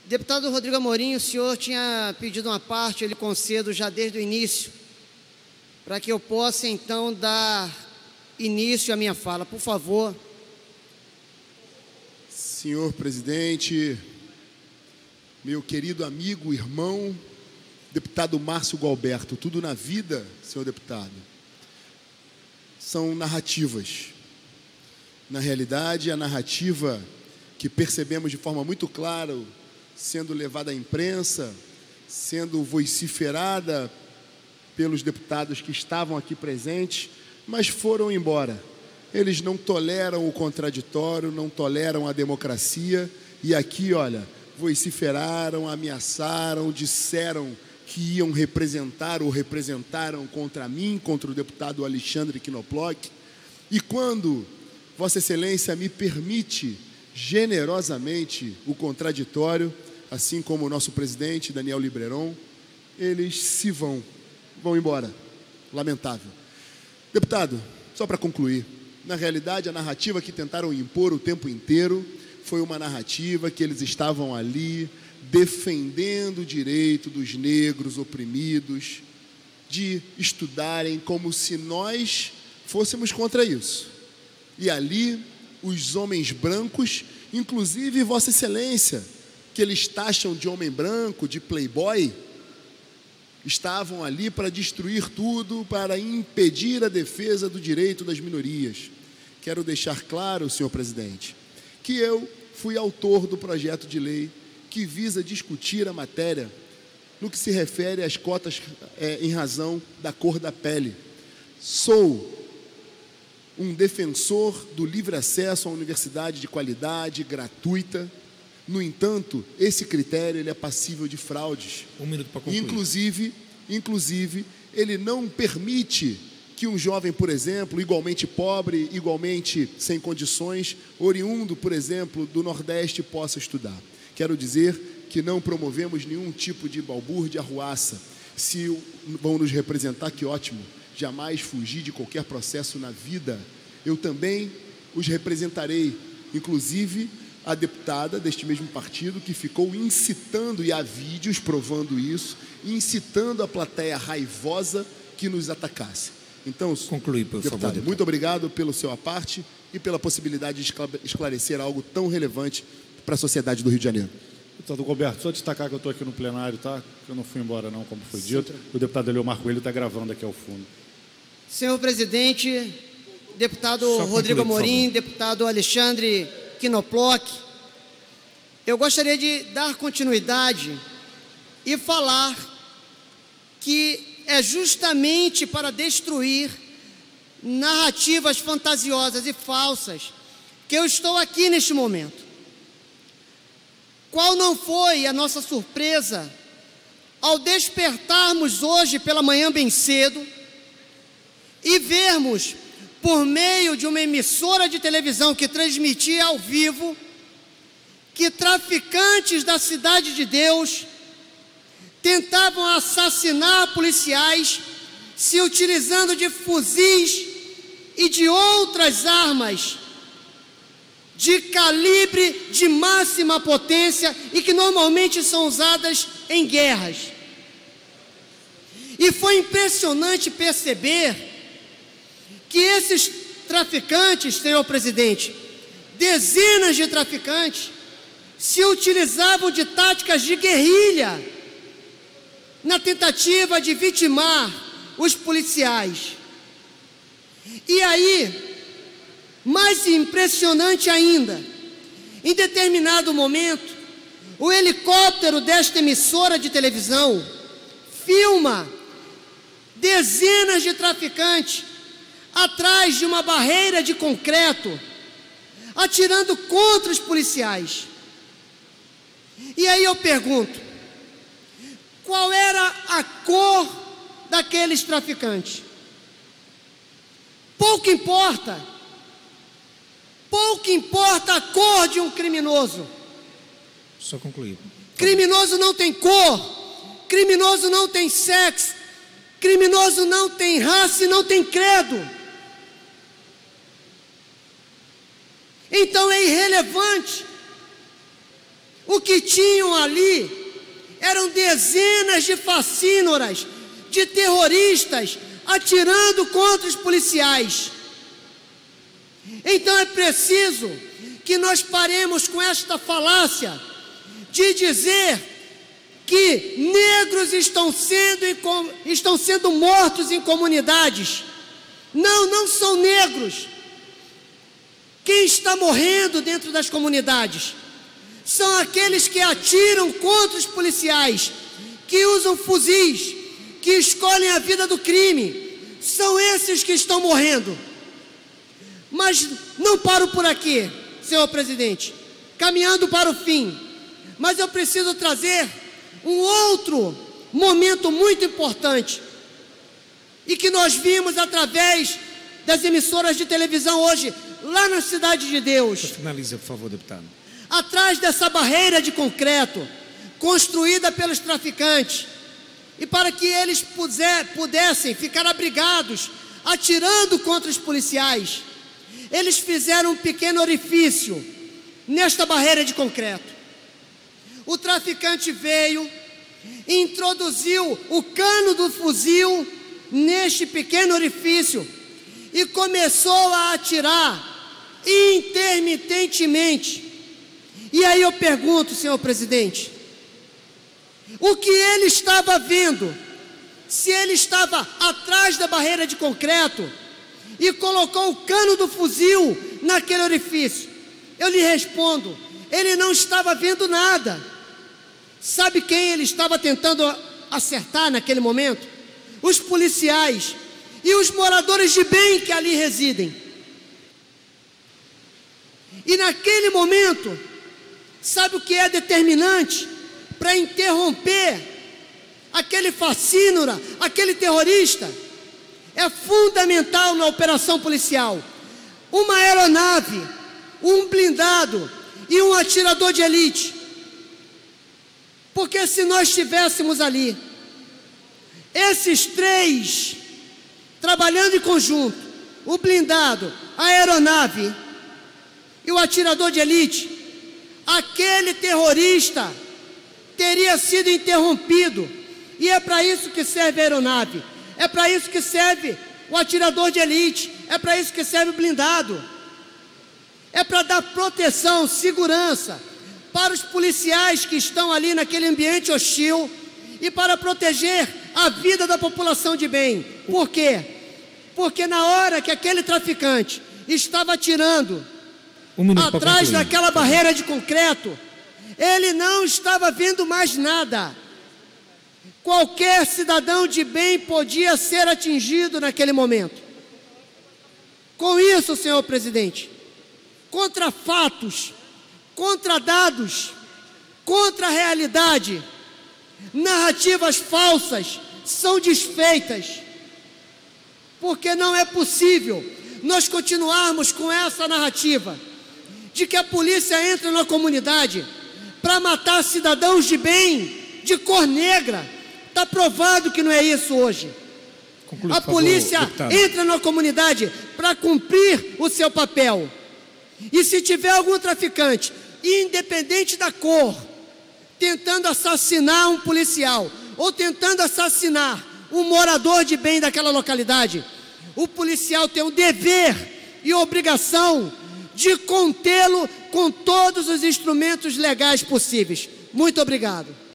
Deputado Rodrigo Amorim, o senhor tinha pedido uma parte, eu lhe concedo já desde o início, para que eu possa, então, dar início à minha fala. Por favor. Senhor presidente, meu querido amigo, irmão, deputado Márcio Gualberto, tudo na vida, senhor deputado, são narrativas. Na realidade, a narrativa que percebemos de forma muito clara, sendo levada à imprensa, sendo vociferada pelos deputados que estavam aqui presentes, mas foram embora. Eles não toleram o contraditório, não toleram a democracia, e aqui, olha, vociferaram, ameaçaram, disseram que iam representar ou representaram contra mim, contra o deputado Alexandre Knoploch. E quando Vossa Excelência me permite generosamente o contraditório, assim como o nosso presidente, Daniel Libreron, eles se vão embora. Lamentável. Deputado, só para concluir, na realidade a narrativa que tentaram impor o tempo inteiro foi uma narrativa que eles estavam ali defendendo o direito dos negros oprimidos de estudarem, como se nós fôssemos contra isso. E ali os homens brancos, inclusive Vossa Excelência, que eles taxam de homem branco, de playboy, estavam ali para destruir tudo, para impedir a defesa do direito das minorias. Quero deixar claro, senhor presidente, que eu fui autor do projeto de lei que visa discutir a matéria no que se refere às cotas em razão da cor da pele. Sou um defensor do livre acesso à universidade de qualidade, gratuita. No entanto, esse critério ele é passível de fraudes. Um minuto para concluir. Inclusive, ele não permite que um jovem, por exemplo, igualmente pobre, igualmente sem condições, oriundo, por exemplo, do Nordeste, possa estudar. Quero dizer que não promovemos nenhum tipo de balbúrdia, arruaça. Se vão nos representar, que ótimo. Jamais fugir de qualquer processo na vida. Eu também os representarei, inclusive a deputada deste mesmo partido que ficou incitando, e há vídeos provando isso, incitando a plateia raivosa que nos atacasse. Então, concluir, por favor, deputado. Muito obrigado pelo seu aparte e pela possibilidade de esclarecer algo tão relevante para a sociedade do Rio de Janeiro. Deputado Gualberto, só destacar que eu estou aqui no plenário, tá? Que eu não fui embora não, como foi dito. O deputado Eleomar Coelho está gravando aqui ao fundo. Senhor presidente, deputado Rodrigo Amorim, deputado Alexandre Knoploch, eu gostaria de dar continuidade e falar que é justamente para destruir narrativas fantasiosas e falsas que eu estou aqui neste momento. Qual não foi a nossa surpresa ao despertarmos hoje pela manhã bem cedo e vermos, por meio de uma emissora de televisão que transmitia ao vivo, que traficantes da Cidade de Deus tentavam assassinar policiais se utilizando de fuzis e de outras armas de calibre de máxima potência e que normalmente são usadas em guerras. E foi impressionante perceber que esses traficantes, senhor presidente, dezenas de traficantes, se utilizavam de táticas de guerrilha na tentativa de vitimar os policiais. E aí, mais impressionante ainda, em determinado momento, o helicóptero desta emissora de televisão filma dezenas de traficantes atrás de uma barreira de concreto, atirando contra os policiais. E aí eu pergunto, qual era a cor daqueles traficantes? Pouco importa a cor de um criminoso. Só concluir. Criminoso não tem cor, criminoso não tem sexo, criminoso não tem raça e não tem credo. Então é irrelevante o que tinham ali eram dezenas de facínoras, de terroristas, atirando contra os policiais. Então é preciso que nós paremos com esta falácia de dizer que negros estão sendo mortos em comunidades. Não, não são negros. Quem está morrendo dentro das comunidades são aqueles que atiram contra os policiais, que usam fuzis, que escolhem a vida do crime. São esses que estão morrendo. Mas não paro por aqui, senhor presidente, caminhando para o fim. Mas eu preciso trazer um outro momento muito importante e que nós vimos através das emissoras de televisão hoje, lá na Cidade de Deus. Finaliza, por favor, deputado. Atrás dessa barreira de concreto construída pelos traficantes, e para que eles pudessem ficar abrigados, atirando contra os policiais, eles fizeram um pequeno orifício nesta barreira de concreto. O traficante veio, introduziu o cano do fuzil neste pequeno orifício e começou a atirar intermitentemente. E aí eu pergunto, senhor presidente, o que ele estava vendo? Se ele estava atrás da barreira de concreto e colocou o cano do fuzil naquele orifício, eu lhe respondo, ele não estava vendo nada. Sabe quem ele estava tentando acertar naquele momento? Os policiais e os moradores de bem que ali residem. E naquele momento, sabe o que é determinante para interromper aquele facínora, aquele terrorista? É fundamental na operação policial uma aeronave, um blindado e um atirador de elite. Porque se nós estivéssemos ali, esses três, trabalhando em conjunto, o blindado, a aeronave e o atirador de elite, aquele terrorista teria sido interrompido. E é para isso que serve a aeronave, é para isso que serve o atirador de elite, é para isso que serve o blindado. É para dar proteção, segurança para os policiais que estão ali naquele ambiente hostil e para proteger a vida da população de bem. Por quê? Porque na hora que aquele traficante estava atirando atrás daquela barreira de concreto, ele não estava vendo mais nada. Qualquer cidadão de bem podia ser atingido naquele momento. Com isso, senhor presidente, contra fatos, contra dados, contra a realidade, narrativas falsas são desfeitas, porque não é possível nós continuarmos com essa narrativa de que a polícia entra na comunidade para matar cidadãos de bem, de cor negra. Está provado que não é isso hoje. Conclui, a polícia entra na comunidade para cumprir o seu papel. E se tiver algum traficante, independente da cor, tentando assassinar um policial ou tentando assassinar um morador de bem daquela localidade, o policial tem o dever e obrigação de contê-lo com todos os instrumentos legais possíveis. Muito obrigado.